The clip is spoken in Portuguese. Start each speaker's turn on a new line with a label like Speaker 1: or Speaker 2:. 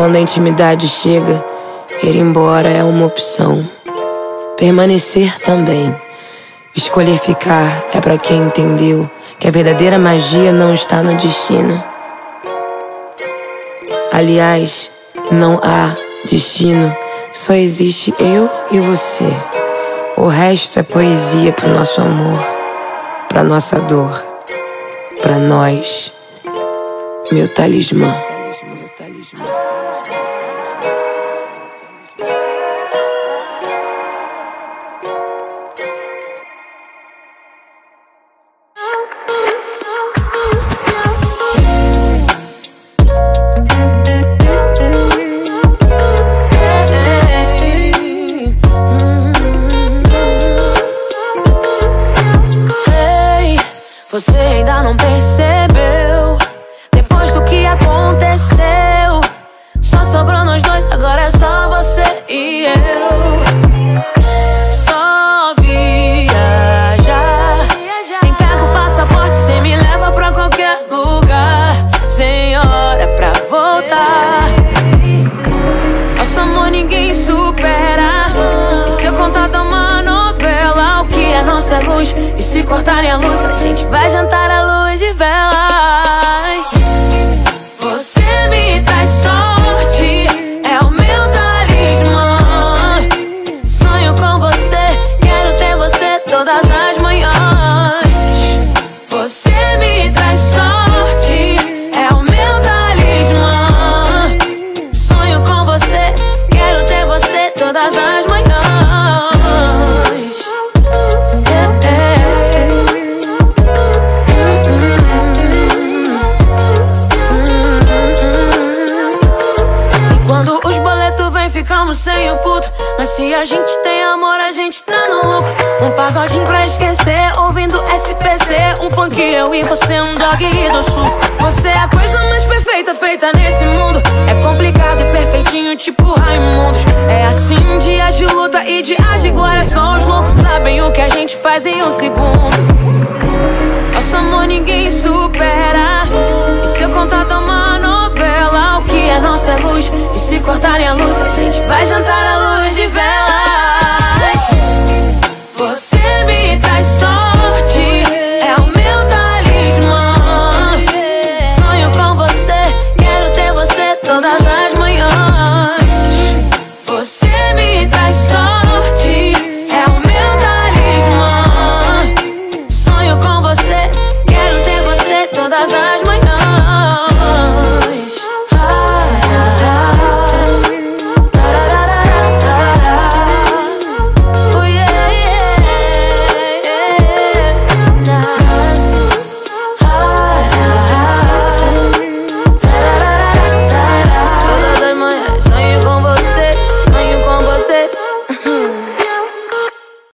Speaker 1: quando a intimidade chega, ir embora é uma opção. Permanecer também. Escolher ficar é pra quem entendeu que a verdadeira magia não está no destino. Aliás, não há destino, só existe eu e você. O resto é poesia pro nosso amor, pra nossa dor, pra nós. Meu talismã.
Speaker 2: Você ainda não percebeu, depois do que aconteceu, só sobrou nós dois, agora é só você e eu. Só viajar, nem pega o passaporte, cê me leva pra qualquer lugar, sem hora pra voltar. Nosso amor ninguém supera, e se eu contar de uma novela, o que é nossa luz? E se cortarem a luz, a gente vai jantar à luz de velas. Você me traz sorte, é o meu talismã. Sonho com você, quero ter você todas as manhãs. Você me traz sorte, é o meu talismã. Sonho com você, quero ter você todas as manhãs. Ficamos sem o puto, mas se a gente tem amor, a gente tá no lucro. Um pagodinho pra esquecer, ouvindo SPC, um funk eu e você, um dog do suco. Você é a coisa mais perfeita feita nesse mundo. É complicado e perfeitinho, tipo Raimundos. É assim, dias de luta e dias de glória. Só os loucos sabem o que a gente faz em um segundo. Nosso amor ninguém supera, e se eu contar de uma novela, o que é nossa luz? E se cortarem a luz, a gente vai jantar